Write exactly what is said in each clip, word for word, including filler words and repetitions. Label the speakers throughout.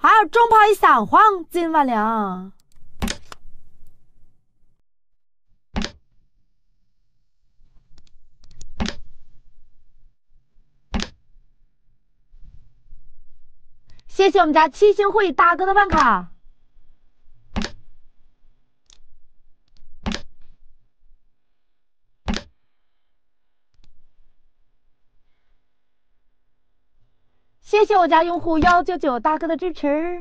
Speaker 1: 还有中炮一闪黄金万两。谢谢我们家七星会大哥的办卡。谢谢我家用户幺九九大哥的支持。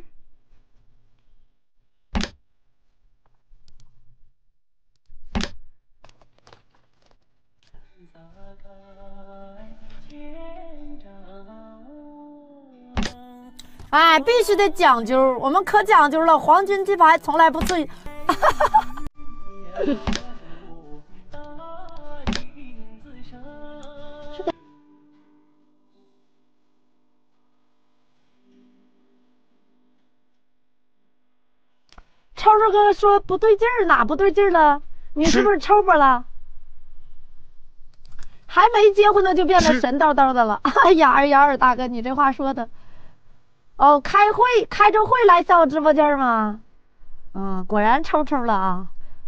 Speaker 1: 哎，必须得讲究，我们可讲究了，黄金鸡排从来不脆。超超哥说不对劲儿，哪不对劲儿了？你是不是抽吧了？还没结婚呢就变得神叨叨的了。哎呀，二幺二大哥，你这话说的。哦，开会开着会来笑笑直播间吗？嗯，果然抽抽了啊！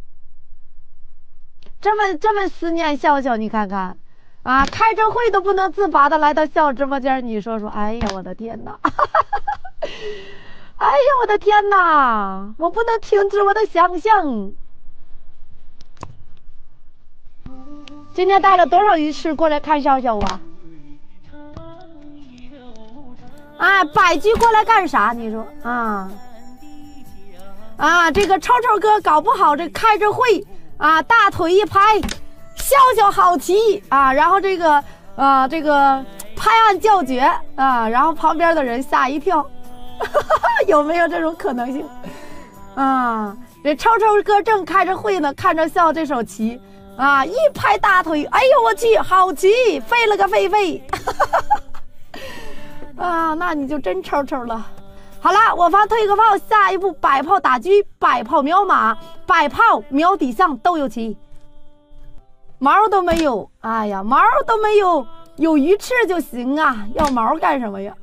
Speaker 1: 这么这么思念笑笑，你看看，啊，开着会都不能自拔的来到笑直播间，你说说，哎呀，我的天哪！哎呀，我的天哪！我不能停止我的想象。今天带了多少鱼翅过来看笑笑啊？啊，百居过来干啥？你说啊？啊，这个超超哥搞不好这开着会啊，大腿一拍，笑笑好奇啊，然后这个啊这个拍案叫绝啊，然后旁边的人吓一跳，有没有这种可能性？啊，这超超哥正开着会呢，看着笑这手棋啊，一拍大腿，哎呦我去，好棋，废了个废废。啊，那你就真抽抽了。好了，我方退个炮，下一步百炮打车，百炮瞄马，百炮瞄底象都有齐。毛都没有，哎呀，毛都没有，有鱼翅就行啊，要毛干什么呀？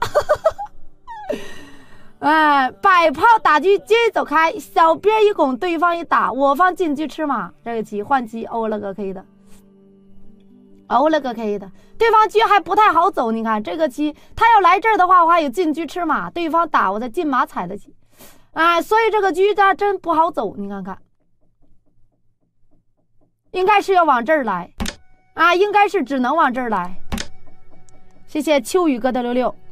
Speaker 1: 哎，百炮打车，车走开，小鞭一拱，对方一打，我方进车吃马，这个棋换棋欧了个 K 的。欧了个 K 的，对方车还不太好走，你看这个棋，他要来这儿的话，我还有进车吃马，对方打我再进马踩的棋，哎，所以这个车它真不好走，你看看，应该是要往这儿来，啊，应该是只能往这儿来。谢谢秋雨哥的六六。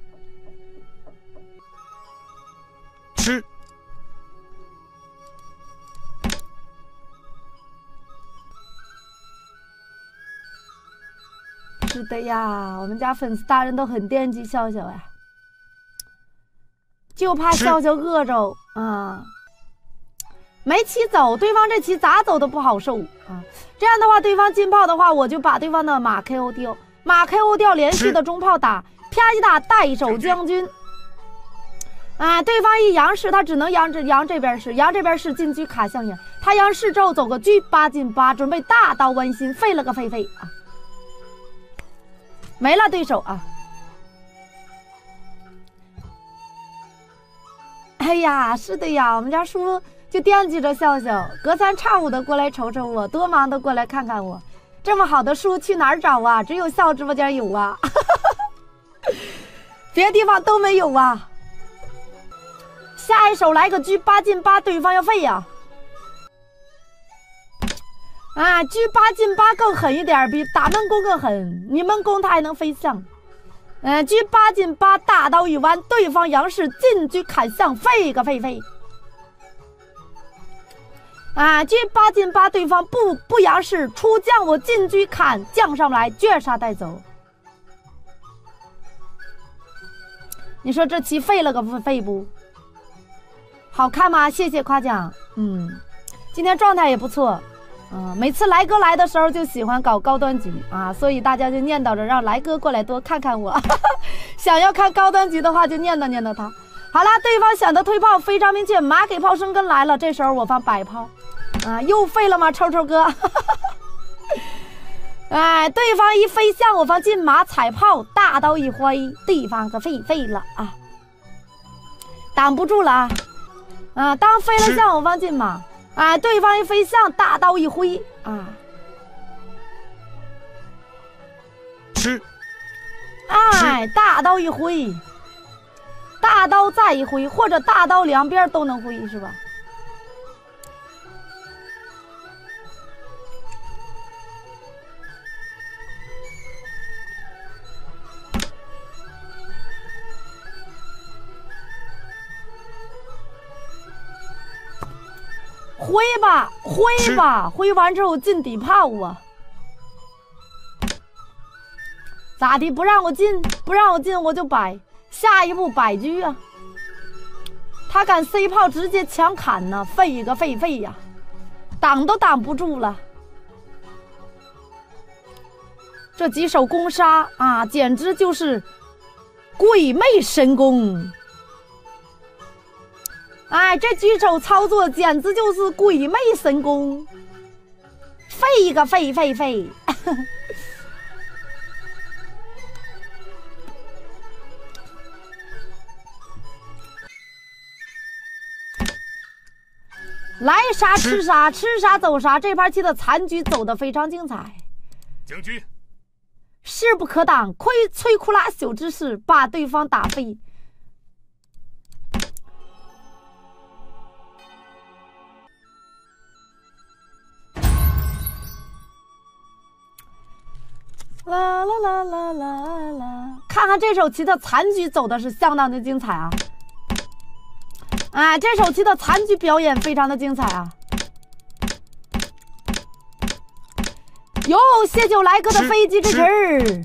Speaker 2: 吃。
Speaker 1: 是的呀，我们家粉丝大人都很惦记笑笑呀，就怕笑笑饿着啊，没棋走，对方这棋咋走都不好受啊。这样的话，对方进炮的话，我就把对方的马 K O 掉，马 K O 掉，连续的中炮打，啪一打带手将军。啊，对方一杨氏，他只能杨这杨这边是杨这边是进车卡象眼，他杨氏之后走个车八进八，准备大刀剜心，废了个废废啊。没了对手啊！哎呀，是的呀，我们家叔就惦记着笑笑，隔三差五的过来瞅瞅我，多忙的过来看看我。这么好的书去哪儿找啊？只有笑直播间有啊，别的地方都没有啊。下一手来个车八进八，对方要废呀、啊！啊，车八进八更狠一点，比打闷弓更狠。你闷弓他还能飞象，嗯、呃，车八进八，大刀一弯，对方杨氏进车砍象，废个废废。啊，车八进八，对方不不杨氏出将，我进车砍将上来，绝杀带走。你说这棋废了个废不？好看吗？谢谢夸奖。嗯，今天状态也不错。嗯，每次来哥来的时候就喜欢搞高端局啊，所以大家就念叨着让来哥过来多看看我。想要看高端局的话，就念叨念叨他。好了，对方想的推炮非常明确，马给炮生根来了。这时候我方摆炮，啊，又废了吗？抽抽哥。哎，对方一飞象，我方进马踩炮，大刀一挥，对方可废废了啊。 挡不住了啊！啊，当飞了向我方进嘛，啊，对方一飞向，大刀一挥啊，
Speaker 2: 吃，
Speaker 1: 哎，大刀一挥，大刀再一挥，或者大刀两边都能挥，是吧？挥吧，挥吧，挥完之后进底炮啊！咋的？不让我进，不让我进，我就摆。下一步摆车啊！他敢 C 炮直接强砍呢，废个废废呀，挡都挡不住了。这几手攻杀啊，简直就是鬼魅神功！哎，这几手操作简直就是鬼魅神功，废个废废废！来啥吃啥，吃啥走啥，这盘棋的残局走得非常精彩。
Speaker 2: 将军，
Speaker 1: 势不可挡，亏摧枯拉朽之势把对方打飞。啦啦啦啦啦啦！看看这手棋的残局走的是相当的精彩啊！哎，这手棋的残局表演非常的精彩啊！哟，谢九来哥的飞机支持！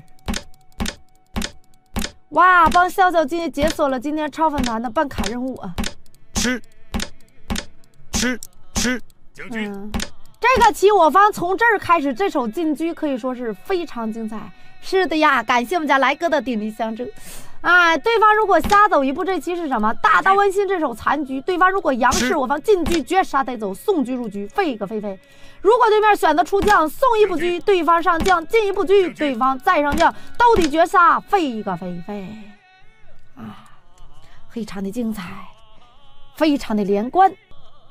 Speaker 1: 哇，帮笑笑今天解锁了今天超粉团的办卡任务啊！
Speaker 2: 吃，吃，吃，将军。
Speaker 1: 嗯，这个棋我方从这儿开始，这手进车可以说是非常精彩。是的呀，感谢我们家来哥的鼎力相助。哎，对方如果瞎走一步，这棋是什么？大刀温馨这手残局。对方如果杨氏，我方进车绝杀带走，送车入车，废个废废。如果对面选择出将，送一步车，对方上将，进一步车，对方再上将，兜底绝杀，废个废废。啊，非常的精彩，非常的连贯。